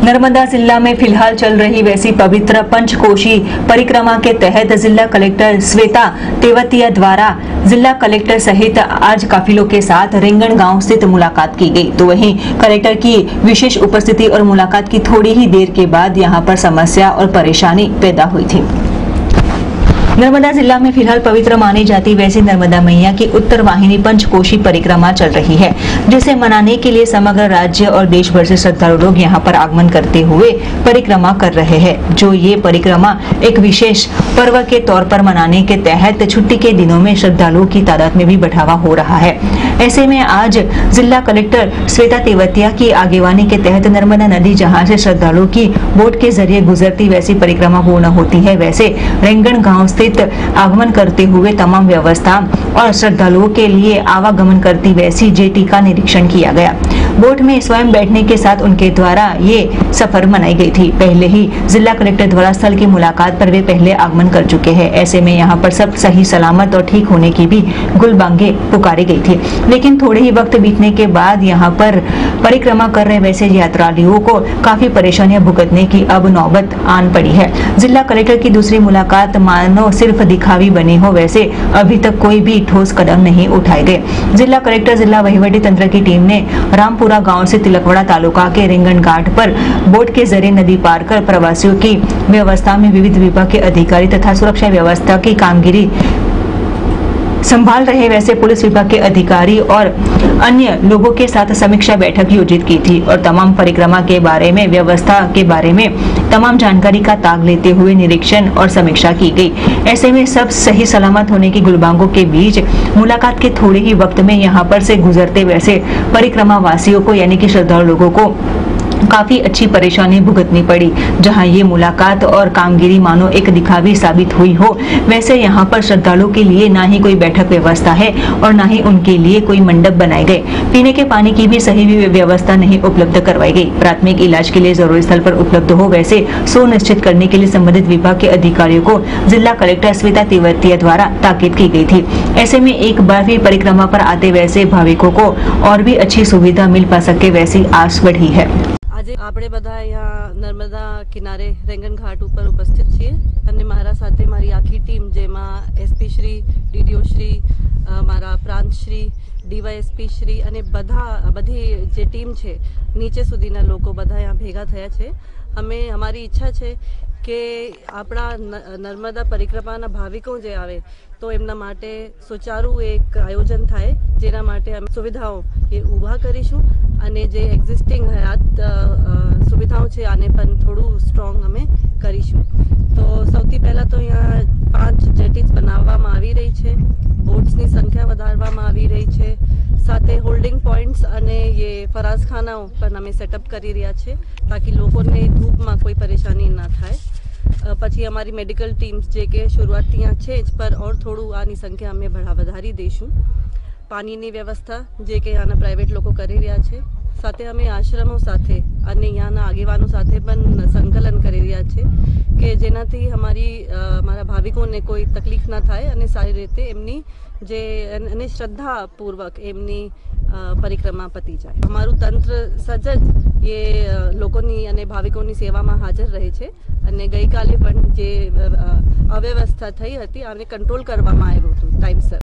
नर्मदा जिला में फिलहाल चल रही वैसी पवित्र पंचकोशी परिक्रमा के तहत जिला कलेक्टर श्वेता तेवतिया द्वारा जिला कलेक्टर सहित आज काफिलों के साथ रेंगण गांव स्थित मुलाकात की गई। तो वहीं कलेक्टर की विशेष उपस्थिति और मुलाकात की थोड़ी ही देर के बाद यहां पर समस्या और परेशानी पैदा हुई थी। नर्मदा जिला में फिलहाल पवित्र मानी जाती वैसी नर्मदा मैया की उत्तर वाहिनी पंचकोशी परिक्रमा चल रही है, जिसे मनाने के लिए समग्र राज्य और देश भर से श्रद्धालु लोग यहां पर आगमन करते हुए परिक्रमा कर रहे हैं। जो ये परिक्रमा एक विशेष पर्व के तौर पर मनाने के तहत छुट्टी के दिनों में श्रद्धालुओं की तादाद में भी बढ़ावा हो रहा है। ऐसे में आज जिला कलेक्टर श्वेता तेवतिया की आगेवानी के तहत नर्मदा नदी जहाँ से श्रद्धालुओं की बोट के जरिए गुजरती वैसी परिक्रमा पूर्ण होती है, वैसे रेंगण गाँव स्थित आगमन करते हुए तमाम व्यवस्था और श्रद्धालुओं के लिए आवागमन करती वैसी जेटी का निरीक्षण किया गया। बोट में स्वयं बैठने के साथ उनके द्वारा ये सफर मनाई गई थी। पहले ही जिला कलेक्टर द्वारा स्थल की मुलाकात पर वे पहले आगमन कर चुके हैं। ऐसे में यहाँ पर सब सही सलामत और ठीक होने की भी गुलबांगे पुकारी गई थी, लेकिन थोड़े ही वक्त बीतने के बाद यहाँ पर परिक्रमा कर रहे वैसे यात्रियों को काफी परेशानियां भुगतने की अब नौबत आन पड़ी है। जिला कलेक्टर की दूसरी मुलाकात मानो सिर्फ दिखावी बनी हो, वैसे अभी तक कोई भी ठोस कदम नहीं उठाए गए। जिला कलेक्टर जिला वहीवटी तंत्र की टीम ने रामपुरा गांव से तिलकवाड़ा तालुका के रेंगण घाट पर बोट के जरिए नदी पार कर प्रवासियों की व्यवस्था में विविध विभाग के अधिकारी तथा सुरक्षा व्यवस्था की कामगिरी संभाल रहे वैसे पुलिस विभाग के अधिकारी और अन्य लोगों के साथ समीक्षा बैठक आयोजित की थी और तमाम परिक्रमा के बारे में, व्यवस्था के बारे में तमाम जानकारी का ताग लेते हुए निरीक्षण और समीक्षा की गई। ऐसे में सब सही सलामत होने की गुलबांगों के बीच मुलाकात के थोड़े ही वक्त में यहाँ पर से गुजरते वैसे परिक्रमा वासियों को यानी कि श्रद्धालु लोगों को काफी अच्छी परेशानी भुगतनी पड़ी। जहां ये मुलाकात और कामगिरी मानो एक दिखावी साबित हुई हो, वैसे यहां पर श्रद्धालुओं के लिए ना ही कोई बैठक व्यवस्था है और ना ही उनके लिए कोई मंडप बनाए गए। पीने के पानी की भी सही व्यवस्था नहीं उपलब्ध करवाई गई। प्राथमिक इलाज के लिए जरूरी स्थल पर उपलब्ध हो वैसे सुनिश्चित करने के लिए संबंधित विभाग के अधिकारियों को जिला कलेक्टर श्वेता तेवतिया द्वारा ताकीद की गई थी। ऐसे में एक बार भी परिक्रमा पर आते वैसे भाविकों को और भी अच्छी सुविधा मिल पा सके वैसी आस बढ़ी है। આજે આપણે બધા અહીંયા નર્મદા કિનારે રેંગણ ઘાટ ઉપર ઉપસ્થિત છીએ અને મારા સાથે મારી આખી ટીમ જેમાં એસપી શ્રી, ડીડીઓ શ્રી, મારા પ્રાંત શ્રી, ડીવાયએસપી શ્રી અને બધી જે ટીમ છે નીચે સુધીના લોકો બધા यहाँ ભેગા થયા છે। અમે અમારી ઈચ્છા છે કે આપણા નર્મદા પરિક્રમાના ભાવિકો જે આવે તો એમના માટે સુચાरू એક આયોજન થાય, જેના માટે અમે સુવિધાઓ એ ઊભા કરીશું અને જે એક્ઝિસ્ટિંગ હયાત સુવિધાઓ છે આને પણ થોડું સ્ટ્રોંગ અમે કરીશું। તો સૌથી પહેલાં તો અહીંયા 5 જેટીસ બનાવવામાં આવી રહી છે, બોટ્સની સંખ્યા વધારવામાં આવી રહી છે, સાથે હોલ્ડિંગ પોઈન્ટ્સ અને ये ફરાઝખાનાઓ પણ અમે સેટઅપ કરી રહ્યા છે તાકી લોકોને ધૂપમાં કોઈ પરેશાની ના થાય। પછી અમારી મેડિકલ ટીમ્સ જે કે શરૂઆત ત્યાં છે જ, પર ઓર થોડું આની સંખ્યા અમે વધારી દઈશું। પાણીની વ્યવસ્થા જે કે આના પ્રાઇવેટ લોકો કરી રહ્યા છે, સાથે અમે આશ્રમો સાથે અને ત્યાંના આગેવાનો સાથે પણ સંકલન કરી રહ્યા છે કે જેનાથી અમારા ભાવિકોને કોઈ તકલીફ ના થાય અને સારી રીતે એમની જે અને શ્રદ્ધાપૂર્વક એમની પરિક્રમા પતી જાય। અમારું તંત્ર સજજ એ લોકોની અને ભાવિકોની સેવામાં હાજર રહે છે અને ગઈકાલે પણ જે અવ્યવસ્થા થઈ હતી આને કંટ્રોલ કરવામાં આવ્યું હતું ટાઈમસર।